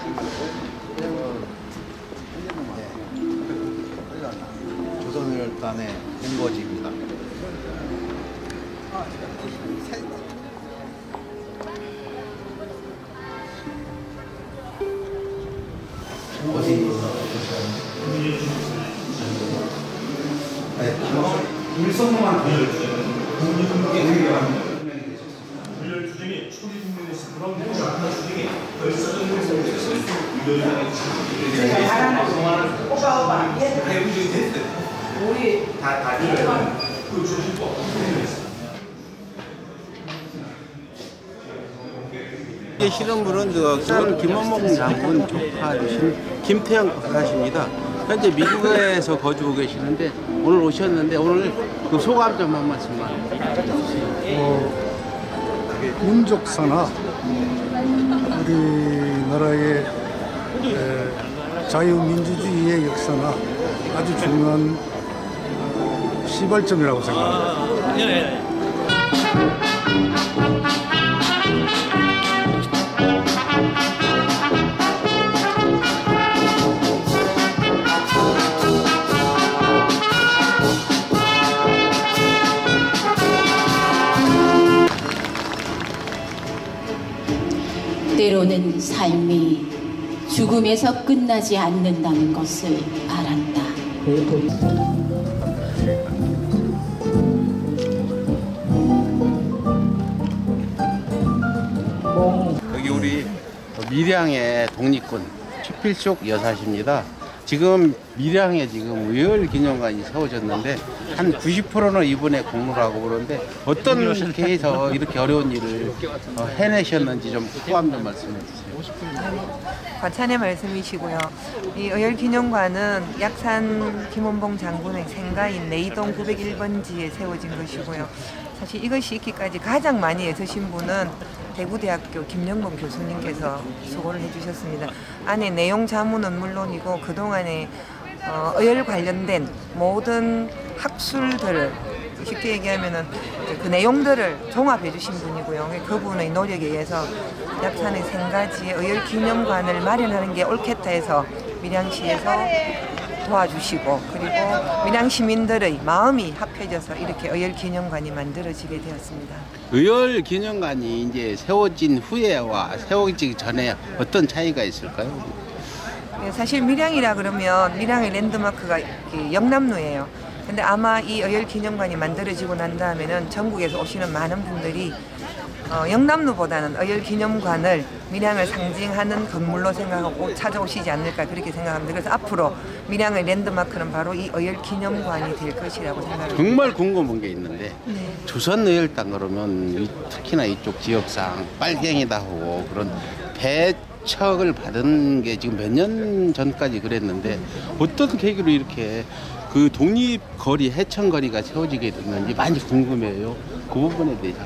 조선혈단의 본거지입니다. 일선만 분열 주쟁이 초기 국민에서 그런 모든 주쟁이 벌써는 오빠 우리 다 그 주식법 이게 실험물은 그 김원봉 장군 조카이신 김태형 박사십니다. 현재 미국에서 거주하고 계시는데 오늘 오셨는데 오늘 그 소감 좀 한 말씀만 해주세요. 민족사나 우리나라의 자유민주주의의 역사나 아주 중요한 시발점이라고 생각합니다. 때로는 삶이 죽음에서 끝나지 않는다는 것을 바란다. 여기 우리 밀양의 독립군 최필숙 여사십니다. 지금 밀양에 지금 의열기념관이 세워졌는데 한 90%는 이번에 공로를 하고 그러는데 어떤 계에서 이렇게 어려운 일을 해내셨는지 좀 소감 좀 말씀해 주세요. 과찬의 말씀이시고요. 이 의열기념관은 약산 김원봉 장군의 생가인 내이동 901번지에 세워진 것이고요. 사실 이것이 있기까지 가장 많이 애쓰신 분은 대구대학교 김영범 교수님께서 수고를 해주셨습니다. 안에 내용 자문은 물론이고 그동안에 의열 관련된 모든 학술들을 쉽게 얘기하면은 그 내용들을 종합해 주신 분이고요. 그분의 노력에 의해서 약산의 생가지에 의열기념관을 마련하는 게 옳겠다 해서 밀양시에서 도와주시고 그리고 밀양 시민들의 마음이 합해져서 이렇게 의열기념관이 만들어지게 되었습니다. 의열기념관이 이제 세워진 후에와 세워지기 전에 어떤 차이가 있을까요? 네, 사실 밀양이라 그러면 밀양의 랜드마크가 영남로예요. 근데 아마 이 의열기념관이 만들어지고 난 다음에는 전국에서 오시는 많은 분들이 영남로보다는 의열기념관을 밀양을 상징하는 건물로 생각하고 찾아오시지 않을까 그렇게 생각합니다. 그래서 앞으로 밀양의 랜드마크는 바로 이 의열기념관이 될 것이라고 생각합니다. 정말 궁금한 게 있는데 조선의열단 그러면 특히나 이쪽 지역상 빨갱이다 하고 그런 배척을 받은 게 지금 몇 년 전까지 그랬는데 어떤 계기로 이렇게 그 독립거리, 해천거리가 세워지게 됐는지 많이 궁금해요. 그 부분에 대해서.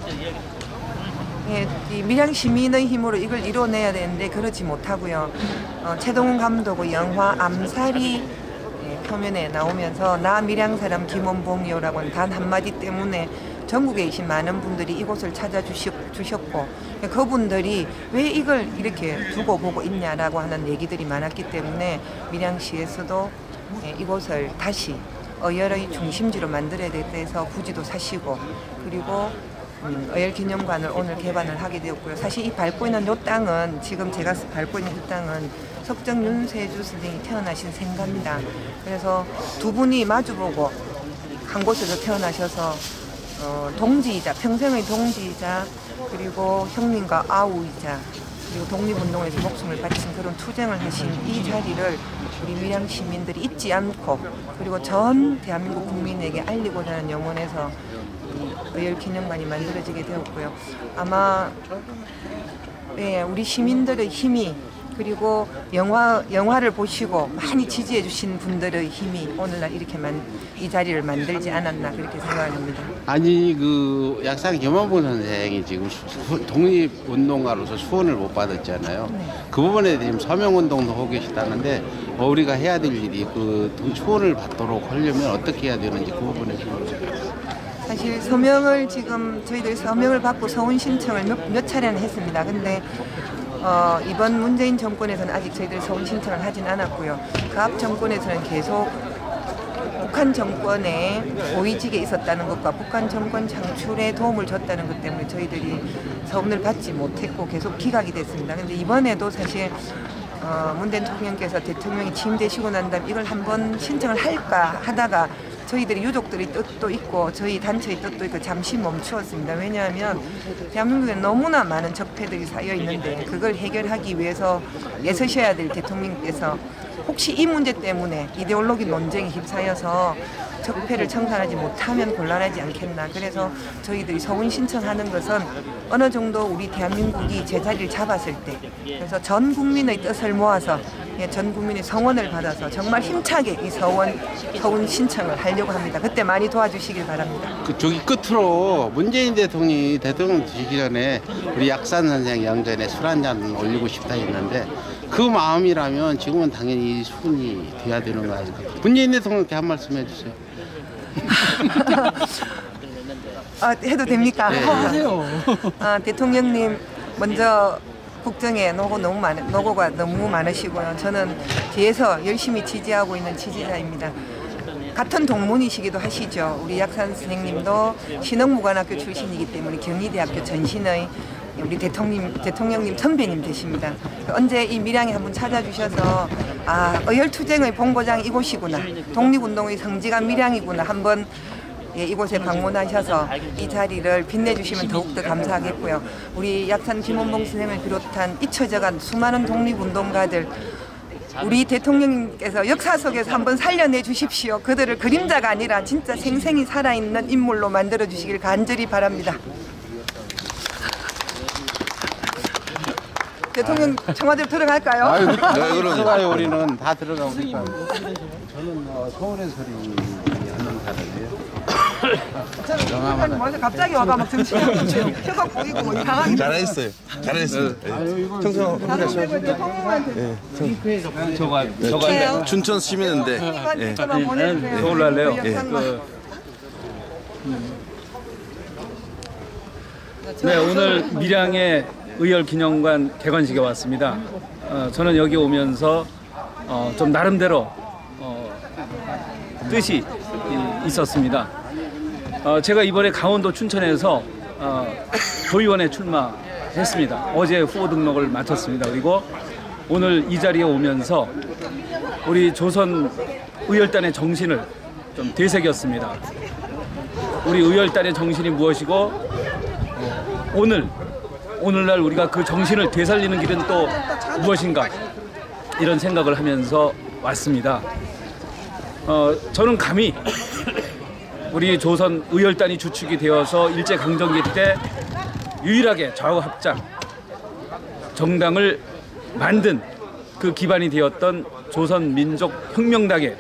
예, 이 밀양 시민의 힘으로 이걸 이뤄내야 되는데 그렇지 못하고요. 최동훈 감독의 영화 암살이 표면에 나오면서 나 밀양 사람 김원봉이요라고 하는 단 한마디 때문에 전국에 계신 많은 분들이 이곳을 찾아주셨고 그분들이 왜 이걸 이렇게 두고 보고 있냐라고 하는 얘기들이 많았기 때문에 밀양시에서도 이곳을 다시 의열의 중심지로 만들어야 돼서 부지도 사시고 그리고 의열기념관을 오늘 개관을 하게 되었고요. 사실 이 밟고 있는 이 땅은 지금 제가 밟고 있는 이 땅은 석정 윤세주 선생이 태어나신 생가입니다. 그래서 두 분이 마주보고 한 곳에서 태어나셔서 동지이자 평생의 동지이자 그리고 형님과 아우이자 그리고 독립운동에서 목숨을 바친 그런 투쟁을 하신 이 자리를 우리 밀양 시민들이 잊지 않고 그리고 전 대한민국 국민에게 알리고자 하는 염원에서 의열기념관이 만들어지게 되었고요. 아마 우리 시민들의 힘이 그리고 영화를 보시고 많이 지지해 주신 분들의 힘이 오늘날 이렇게 이 자리를 만들지 않았나 그렇게 생각합니다. 아니 그 약산 김원봉 선생이 지금 독립운동가로서 수원을 못 받았잖아요. 네. 그 부분에 지금 서명운동도 하고 계시다는데 우리가 해야 될 일이 그 수원을 받도록 하려면 어떻게 해야 되는지 그 부분에 좀. 사실 서명을 지금 저희들이 서명을 받고 서원 신청을 몇 차례나 했습니다. 근데 이번 문재인 정권에서는 아직 저희들 서울 신청을 하진 않았고요. 그 앞 정권에서는 계속 북한 정권에 고위직에 있었다는 것과 북한 정권 창출에 도움을 줬다는 것 때문에 저희들이 서운을 받지 못했고 계속 기각이 됐습니다. 근데 이번에도 사실 문 대통령께서 대통령이 취임되시고 난 다음 이걸 한번 신청을 할까 하다가 저희들이 유족들의 뜻도 있고 저희 단체의 뜻도 있고 잠시 멈추었습니다. 왜냐하면 대한민국에 너무나 많은 적폐들이 쌓여 있는데 그걸 해결하기 위해서 애쓰셔야 될 대통령께서 혹시 이 문제 때문에 이데올로기 논쟁에 휩싸여서 적폐를 청산하지 못하면 곤란하지 않겠나. 그래서 저희들이 서운 신청하는 것은 어느 정도 우리 대한민국이 제자리를 잡았을 때 그래서 전 국민의 뜻을 모아서 전 국민의 성원을 받아서 정말 힘차게 이 서운 신청을 하려고 합니다. 그때 많이 도와주시길 바랍니다. 저기 끝으로 문재인 대통령이 대통령 되기 전에 우리 약산 선생 영전에 술 한잔 올리고 싶다 했는데 그 마음이라면 지금은 당연히 수군이 돼야 되는 거 아닐까. 문재인 대통령께 한 말씀 해주세요. 해도 됩니까? 네. 하세요. 대통령님 먼저 국정에 노고가 너무 많으시고요. 저는 뒤에서 열심히 지지하고 있는 지지자입니다. 같은 동문이시기도 하시죠. 우리 약산 선생님도 신흥무관학교 출신이기 때문에 경희대학교 전신의 우리 대통령님 선배님 되십니다. 언제 이 밀양에 한번 찾아주셔서 의열투쟁의 본고장 이곳이구나, 독립운동의 성지가 밀양이구나 한번 이곳에 방문하셔서 이 자리를 빛내주시면 더욱더 감사하겠고요. 우리 약산 김원봉 선생을 비롯한 잊혀져간 수많은 독립운동가들 우리 대통령님께서 역사 속에서 한번 살려내 주십시오. 그들을 그림자가 아니라 진짜 생생히 살아있는 인물로 만들어 주시길 간절히 바랍니다. 대통령 청와대로 들어갈까요? 네, 들어가요. 우리는 다 들어가고 있어요. 저는 서울의 소리 하는 사람이에요. 먼저 갑자기 와가 막 정신이 혀가 보이고 이상하게 잘했어요. 잘했어요. 저거 춘천 시민인데 서울로 할래요? 네, 오늘 밀양의 의열기념관 개관식에 왔습니다. 저는 여기 오면서 좀 나름대로 뜻이 있었습니다. 제가 이번에 강원도 춘천에서 도의원에 출마했습니다. 어제 후보 등록을 마쳤습니다. 그리고 오늘 이 자리에 오면서 우리 조선 의열단의 정신을 좀 되새겼습니다. 우리 의열단의 정신이 무엇이고 오늘날 우리가 그 정신을 되살리는 길은 또 무엇인가 이런 생각을 하면서 왔습니다. 저는 감히 우리 조선 의열단이 주축이 되어서 일제강점기 때 유일하게 좌우합작 정당을 만든 그 기반이 되었던 조선민족혁명당의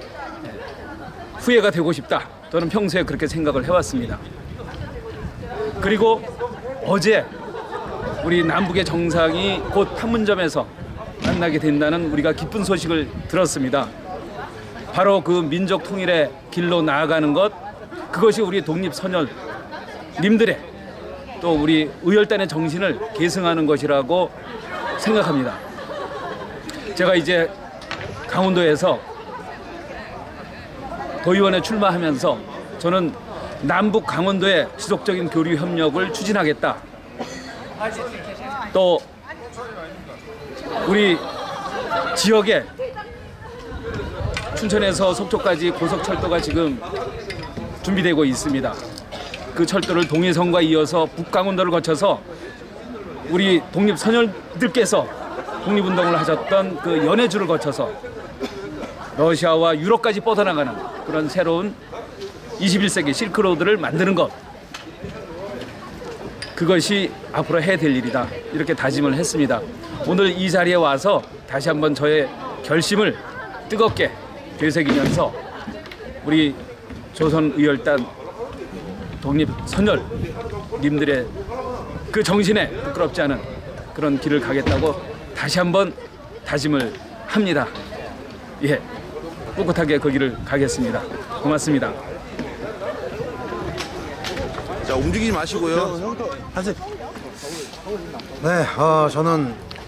후예가 되고 싶다. 저는 평소에 그렇게 생각을 해왔습니다. 그리고 어제 우리 남북의 정상이 곧 판문점에서 만나게 된다는 우리가 기쁜 소식을 들었습니다. 바로 그 민족 통일의 길로 나아가는 것, 그것이 우리 독립선열님들의 또 우리 의열단의 정신을 계승하는 것이라고 생각합니다. 제가 이제 강원도에서 도의원에 출마하면서 저는 남북 강원도의 지속적인 교류 협력을 추진하겠다. 또 우리 지역에 춘천에서 속초까지 고속철도가 지금 준비되고 있습니다. 그 철도를 동해선과 이어서 북강원도를 거쳐서 우리 독립선열들께서 독립운동을 하셨던 그 연해주를 거쳐서 러시아와 유럽까지 뻗어나가는 그런 새로운 21세기 실크로드를 만드는 것, 그것이 앞으로 해야 될 일이다, 이렇게 다짐을 했습니다. 오늘 이 자리에 와서 다시 한번 저의 결심을 뜨겁게 되새기면서 우리 조선의열단 독립선열님들의 그 정신에 부끄럽지 않은 그런 길을 가겠다고 다시 한번 다짐을 합니다. 예, 꿋꿋하게 그 길을 가겠습니다. 고맙습니다. 자, 움직이지 마시고요. 네, 저는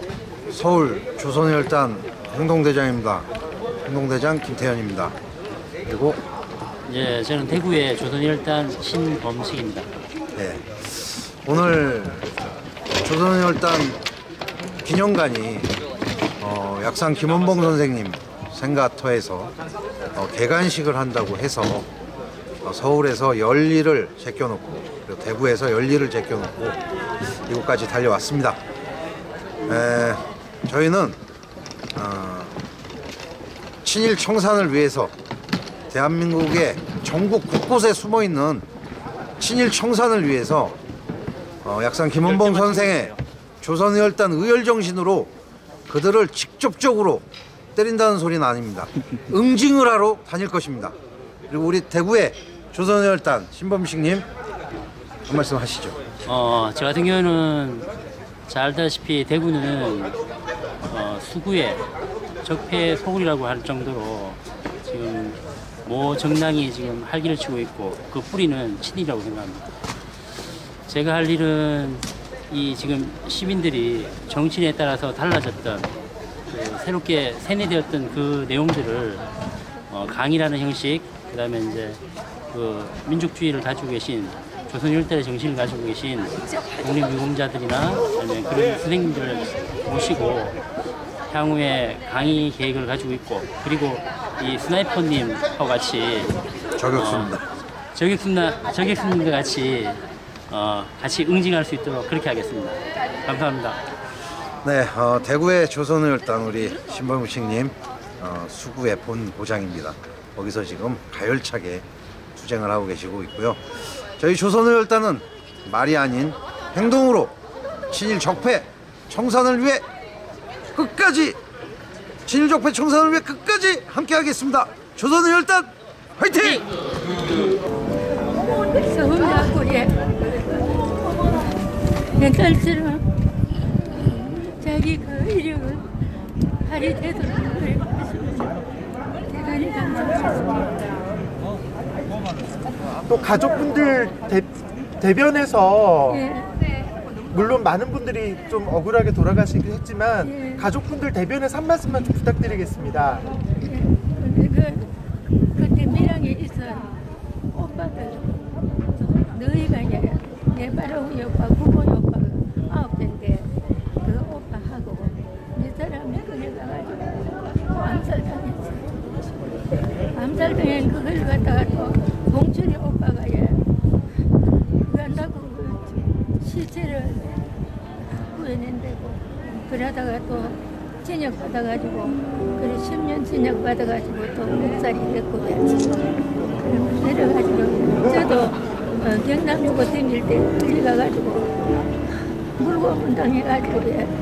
서울 조선혈단 행동대장입니다. 행동대장 김태현입니다. 그리고 예, 저는 대구의 조선혈단 신범식입니다. 네, 오늘 조선혈단 기념관이 약산 김원봉 선생님 생가터에서 개관식을 한다고 해서 서울에서 열리를 제껴놓고 그리고 대구에서 열리를 제껴놓고 이곳까지 달려왔습니다. 저희는 친일 청산을 위해서 대한민국의 전국 곳곳에 숨어있는 친일 청산을 위해서 약산 김원봉 선생의 조선혈단 의열정신으로 그들을 직접적으로 때린다는 소리는 아닙니다. 응징을 하러 다닐 것입니다. 그리고 우리 대구의 조선혈단 신범식님 한 말씀 하시죠. 저 같은 경우는 잘 알다시피 대구는 수구의 적폐 소굴이라고 할 정도로 지금 모 정당이 지금 활기를 치고 있고 그 뿌리는 친일이라고 생각합니다. 제가 할 일은 이 지금 시민들이 정치에 따라서 달라졌던 새롭게 세뇌되었던 그 내용들을 강의라는 형식, 그다음에 이제 그 민족주의를 가지고 계신 조선혈단의 정신을 가지고 계신 독립유공자들이나 아니면 그런 선생님들을 모시고 향후에 강의 계획을 가지고 있고, 그리고 이 스나이퍼님하고 같이 저격수님과 같이 응징할 수 있도록 그렇게 하겠습니다. 감사합니다. 네, 대구의 조선혈단 우리 신범식님 수구의 본부장입니다. 거기서 지금 가열차게 투쟁을 하고 계시고 있고요. 저희 조선혈단은 말이 아닌 행동으로 친일 적폐 청산을 위해 끝까지, 친일 적폐 청산을 위해 끝까지 함께 하겠습니다. 조선혈단 화이팅! 서울나고에 옛날처럼 자기가 이력을 발휘되도록 대단히 감사합니다. 또 가족분들 대변에서 예. 물론 많은 분들이 좀 억울하게 돌아가시긴 했지만 예. 가족분들 대변에서 한 말씀만 좀 부탁드리겠습니다. 그때 밀양에 있어 오빠들 너희가 이제 내 바로이 오빠 구보이 오빠가 9대인데 그 오빠하고 이 사람이 끌려가가지고 암살당했어. 암살당한 그걸 갖다가 또 봉춘이 오빠가 간다고 시체를 구해낸다고 그러다가 또 진역 받아가지고 그래 10년 진역 받아가지고 또 목살이 됐고 내려가지고 저도 경남 유고 다닐 때 끌려가가지고 물고문 당해가지고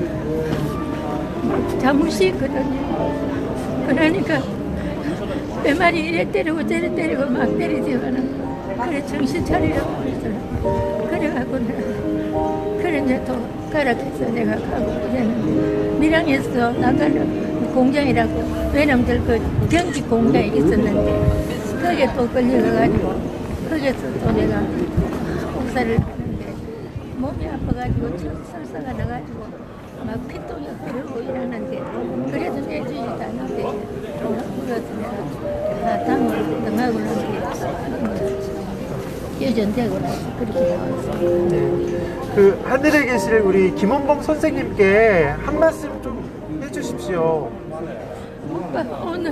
자무시거든요. 그러니까 내 말이 이래 때리고 저래 때리고 막 때리지만은 그래 정신 차리라고 그랬어요. 그래갖고 그래 이제 또 가락해서 내가 가고 그랬는데 밀양에서 나가는 공장이라고 외놈들 그 경기 공장이 있었는데 거기에 또 끌려가가지고 거기서 또 내가 복사를 하는데 몸이 아파가지고 설사가 나가지고 막 피똥이 흐르고 이러는데 그래도 내주지도 않는데 그래서 내가 다 당을 당하고 그러는데 여전되고 나서 그렇게 나왔어요. 네. 그 하늘에 계실 우리 김원봉 선생님께 한 말씀 좀 해주십시오. 오빠 오늘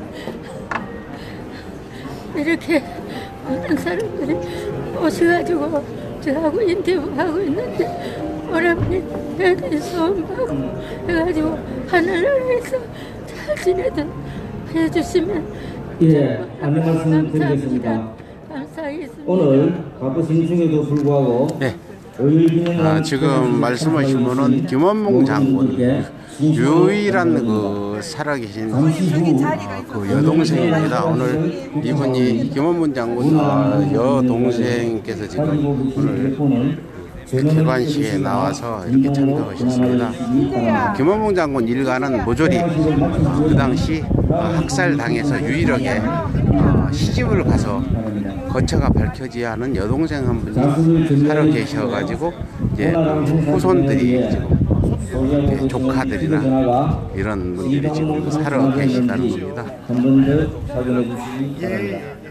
이렇게 많은 사람들이 오셔가지고 저하고 인터뷰하고 있는데 오라버니 대단히 소원하고 해가지고 하늘나라에서 잘 지내든 해주시면 안내 말씀 드리겠습니다. 오늘 바쁘신 중에도 불구하고 지금 말씀하신 분은 김원봉 장군 유일한 그 살아계신 그 여동생입니다. 오늘 이분이 김원봉 장군 여동생께서 지금 오늘 개관식에 나와서 이렇게 참석하셨습니다. 김원봉 장군 일가는 모조리 그 당시 학살당해서 유일하게 시집을 가서 거처가 밝혀지지 않은 여동생 한 분이 살아 계셔가지고 이제 후손들이 지금 이렇게 조카들이나 이런 분들이 지금 사러 계시다는 겁니다. 한번 더 확인해 주시기 바랍니다.